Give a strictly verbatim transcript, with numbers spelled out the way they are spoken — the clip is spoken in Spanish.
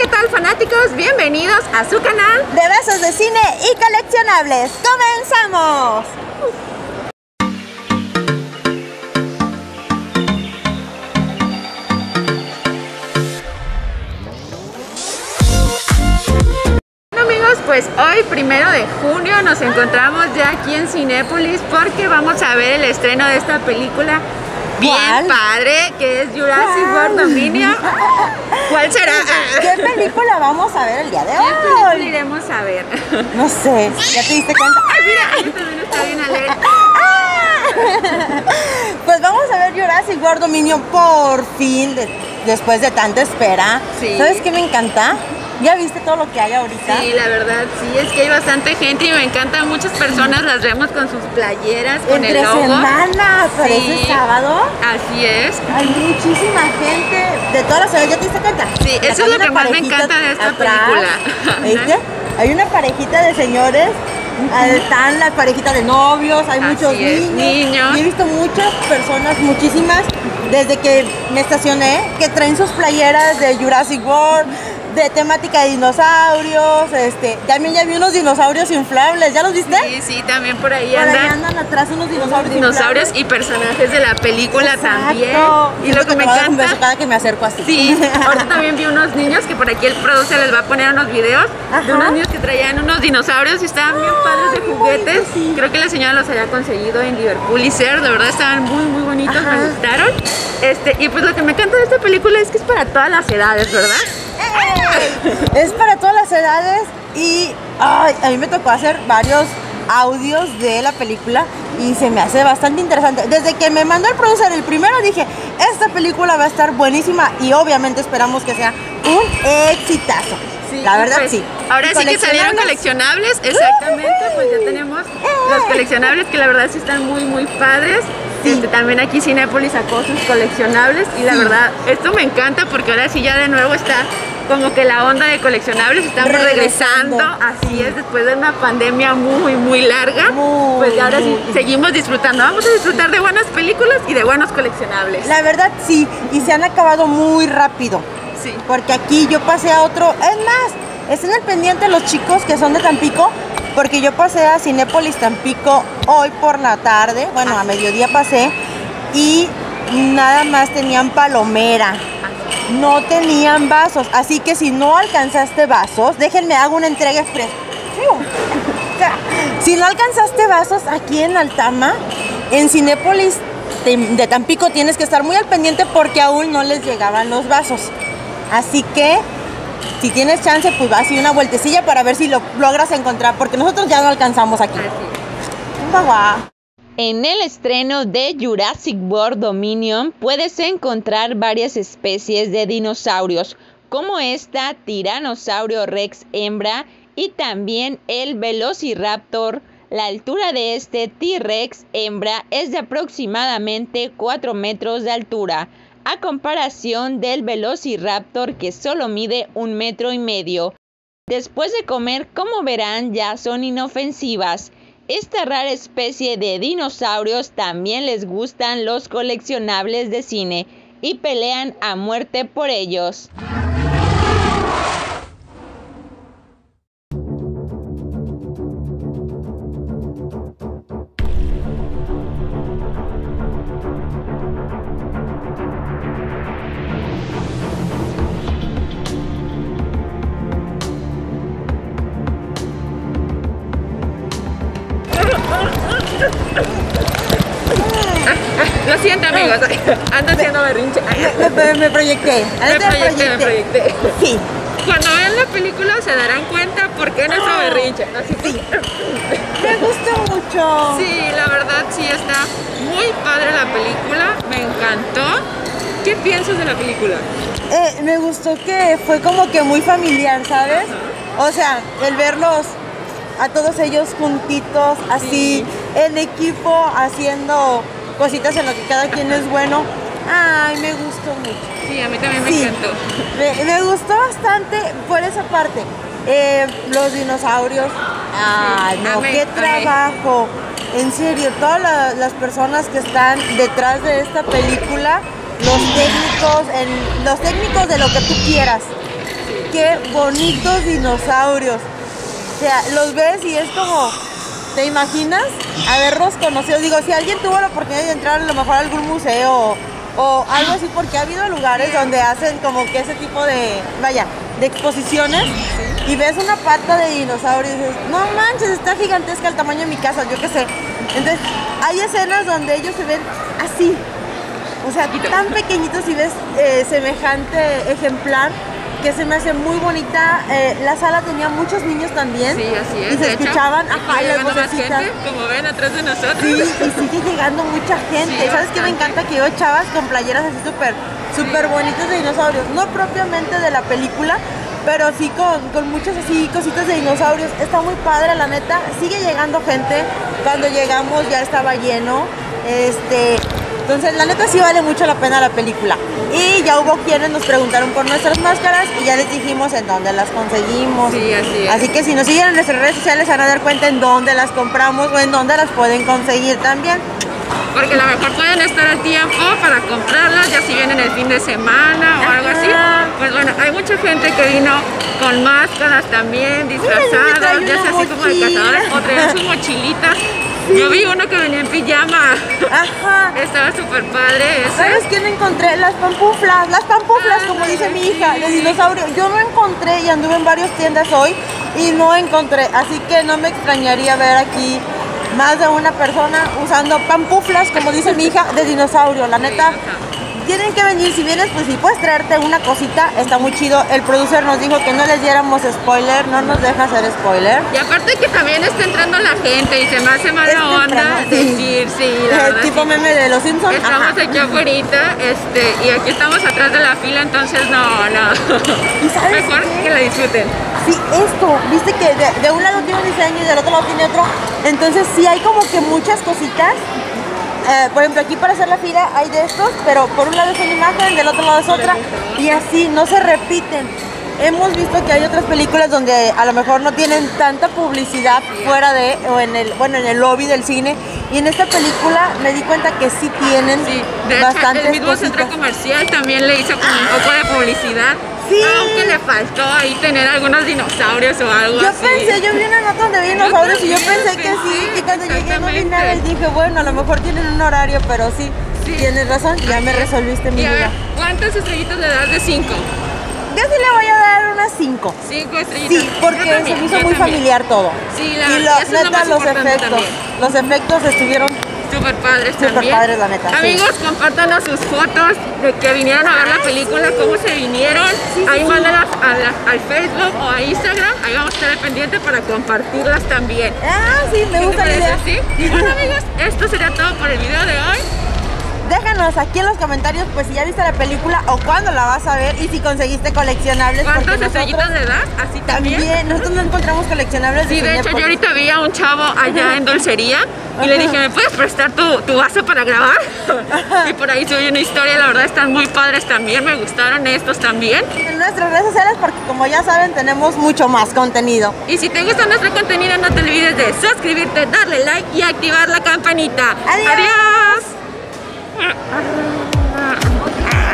¿qué tal, fanáticos? Bienvenidos a su canal de Besos de Cine y Coleccionables. ¡Comenzamos! Pues hoy, primero de junio, nos encontramos ya aquí en Cinépolis porque vamos a ver el estreno de esta película bien ¿Cuál? padre, que es Jurassic World Dominion. ¿Cuál será? ¿Qué película vamos a ver el día de hoy? ¿Qué película iremos a ver? No sé, ¿ya te diste cuenta? ¡Ay, mira! Ahí también está bien alegre. Pues vamos a ver Jurassic World Dominion por fin, de, después de tanta espera. Sí. ¿Sabes qué me encanta? ¿Ya viste todo lo que hay ahorita? Sí, la verdad, sí, es que hay bastante gente y me encanta. Muchas personas las vemos con sus playeras, con Entre el logo. semana, pero Sí, ese sábado. Así es. Hay muchísima gente de todas las edades, ¿ya te diste cuenta? Sí, eso es lo que más me encanta de esta atrás, película. ¿Viste? Hay una parejita de señores, uh-huh. Están las parejitas de novios, hay Así muchos es, niños. niños. Y he visto muchas personas, muchísimas, desde que me estacioné, que traen sus playeras de Jurassic World, de temática de dinosaurios, este, también ya vi unos dinosaurios inflables, ¿ya los viste? Sí, sí, también por ahí por andan. ahí andan atrás unos dinosaurios Dinosaurios inflables. Y personajes de la película. Exacto. También. Y Siento lo que, que me me va a dar un encanta. beso cada que me acerco así. Sí, ahorita también vi unos niños que por aquí el producer les va a poner unos videos. Ajá. De unos niños que traían unos dinosaurios y estaban bien padres de juguetes. Bonito, sí. Creo que la señora los había conseguido en Liverpool y Sears, de verdad estaban muy muy bonitos. Ajá. Me gustaron. Este, y pues lo que me encanta de esta película es que es para todas las edades, ¿verdad? Es para todas las edades y ay, a mí me tocó hacer varios audios de la película y se me hace bastante interesante. Desde que me mandó el producer el primero dije, esta película va a estar buenísima y obviamente esperamos que sea un exitazo. Sí, la verdad pues, sí. Ahora sí que salieron coleccionables, exactamente, pues ya tenemos los coleccionables que la verdad sí están muy muy padres. Sí. Este, también aquí Cinépolis sacó sus coleccionables y la sí. verdad esto me encanta porque ahora sí ya de nuevo está como que la onda de coleccionables estamos regresando, regresando así es, después de una pandemia muy muy larga, muy, pues ahora sí muy. seguimos disfrutando, vamos a disfrutar de buenas películas y de buenos coleccionables. La verdad sí, y se han acabado muy rápido. Sí. Porque aquí yo pasé a otro, es más, estén al pendiente los chicos que son de Tampico, porque yo pasé a Cinépolis Tampico hoy por la tarde, bueno, ah. a mediodía pasé, y nada más tenían palomera, no tenían vasos, así que si no alcanzaste vasos, déjenme hago una entrega express. Si no alcanzaste vasos aquí en Altama, en Cinépolis de Tampico tienes que estar muy al pendiente porque aún no les llegaban los vasos. Así que si tienes chance, pues vas y una vueltecilla para ver si lo logras encontrar, porque nosotros ya no alcanzamos aquí. Guau. En el estreno de Jurassic World Dominion puedes encontrar varias especies de dinosaurios, como esta Tiranosaurio Rex hembra y también el Velociraptor. La altura de este T-Rex hembra es de aproximadamente cuatro metros de altura, a comparación del Velociraptor que solo mide un metro y medio. Después de comer, como verán, ya son inofensivas. Esta rara especie de dinosaurios también les gustan los coleccionables de cine y pelean a muerte por ellos. Lo siento, amigos, ando haciendo berrinche. Me, me, me proyecté. Me proyecté, me proyecté. Sí. Cuando vean la película se darán cuenta por qué no está berrinche. Así sí. Me gustó mucho. Sí, la verdad sí está muy padre la película, me encantó. ¿Qué piensas de la película? Eh, me gustó que fue como que muy familiar, ¿sabes? Ajá. O sea, el verlos a todos ellos juntitos, así, sí. en equipo, haciendo cositas en lo que cada quien es bueno. Ay, me gustó mucho. Sí, a mí también me sí. encantó. Me, me gustó bastante por esa parte. Eh, los dinosaurios. Ay, no, amé, qué trabajo. Amé. En serio, todas la, las personas que están detrás de esta película, los técnicos, en, los técnicos de lo que tú quieras. qué bonitos dinosaurios. O sea, los ves y es como, ¿te imaginas haberlos conocido? Digo, si alguien tuvo la oportunidad de entrar a lo mejor a algún museo o, o algo así, porque ha habido lugares donde hacen como que ese tipo de, vaya, de exposiciones y ves una pata de dinosaurio y dices, no manches, está gigantesca el tamaño de mi casa, yo qué sé. Entonces, hay escenas donde ellos se ven así, o sea, tan pequeñitos y ves eh, semejante ejemplar que se me hace muy bonita. Eh, la sala tenía muchos niños también. Sí, así es. Y se de escuchaban, hecho, ajá, y las llegando más vocecitas. gente, como ven atrás de nosotros. Sí, y sigue llegando mucha gente. Sí, ¿Sabes qué me bastante. encanta? Que veo chavas con playeras así súper, súper bonitas de dinosaurios. No propiamente de la película, pero sí con, con muchas así cositas de dinosaurios. Está muy padre, la neta. Sigue llegando gente. Cuando llegamos ya estaba lleno. Este... Entonces, la neta sí vale mucho la pena la película. Y ya hubo quienes nos preguntaron por nuestras máscaras y ya les dijimos en dónde las conseguimos. Sí, así es. Así que si nos siguen en nuestras redes sociales se van a dar cuenta en dónde las compramos o en dónde las pueden conseguir también. Porque a lo mejor pueden estar a tiempo para comprarlas, ya si vienen el fin de semana o algo así. Ajá. Pues bueno, hay mucha gente que vino con máscaras también, disfrazadas, trae ya sea una así como de mochila. cazadores o traían sus mochilitas. Yo vi uno que venía en pijama. Ajá. Estaba súper padre ese. ¿Sabes quién encontré? Las pampuflas, las pampuflas, Ah, como dice mi sí. hija, de dinosaurio. Yo no encontré y anduve en varias tiendas hoy y no encontré, así que no me extrañaría ver aquí más de una persona usando pampuflas, como dice mi hija, de dinosaurio. La neta, tienen que venir. Si vienes, pues si puedes traerte una cosita, está muy chido. El producer nos dijo que no les diéramos spoiler, no nos deja hacer spoiler. Y aparte que también está entrando la gente y se me hace mala Es temprano, onda sí. decir, sí, la Eh, verdad. tipo sí. meme de los Simpsons. Estamos Ajá. aquí afuera, este, y aquí estamos atrás de la fila, entonces no, no. ¿Y sabes Mejor qué? que la disfruten. Sí, esto, viste que de, de un lado tiene un diseño y del otro lado tiene otro. Entonces sí hay como que muchas cositas. Eh, por ejemplo, aquí para hacer la fila hay de estos, pero por un lado es una imagen, del otro lado es otra. Y así, no se repiten. Hemos visto que hay otras películas donde a lo mejor no tienen tanta publicidad fuera de, o en el, bueno, en el lobby del cine. Y en esta película me di cuenta que sí tienen Sí, de hecho, bastantes el mismo cositas. centro comercial también le hizo como un poco de publicidad. Sí. Aunque le faltó ahí tener algunos dinosaurios o algo Yo así. pensé, yo vi una nota donde vi dinosaurios y yo también pensé que sí, pensé, y cuando llegué no vi exactamente. nada y dije, bueno, a lo mejor tienen un horario, pero sí, Sí. tienes razón, ya me resolviste mi Y a ver, duda. ¿cuántas estrellitas le das de cinco? Yo sí le voy a dar unas cinco. Cinco estrellitas. Sí, porque Yo también, se me hizo yo muy también. familiar todo. Sí, la y verdad, lo, eso es lo neta, más los importante efectos, también. los efectos estuvieron Súper padres Súper también. padres, la neta, sí. Amigos, compártanos sus fotos de que vinieron a ver la película, cómo se vinieron. Ahí mándalas a la- al Facebook o a Instagram. Ahí vamos a estar al pendiente para compartirlas también. Ah, sí, me ¿Qué gusta te la idea. parece? ¿Sí? Bueno, amigos, esto sería todo por el video de hoy. Déjanos aquí en los comentarios pues si ya viste la película o cuándo la vas a ver y si conseguiste coleccionables. ¿Cuántas porque estrellitas nosotros le das? Así también. también, nosotros no encontramos coleccionables Sí, de hecho, yo Cinépolis. ahorita vi a un chavo allá en dulcería y le dije, ¿me puedes prestar tu, tu vaso para grabar? Y por ahí subí una historia, la verdad están muy padres también, me gustaron estos también. En nuestras redes sociales porque como ya saben tenemos mucho más contenido. Y si te gusta nuestro contenido, no te olvides de suscribirte, darle like y activar la campanita. Adiós. ¡Adiós!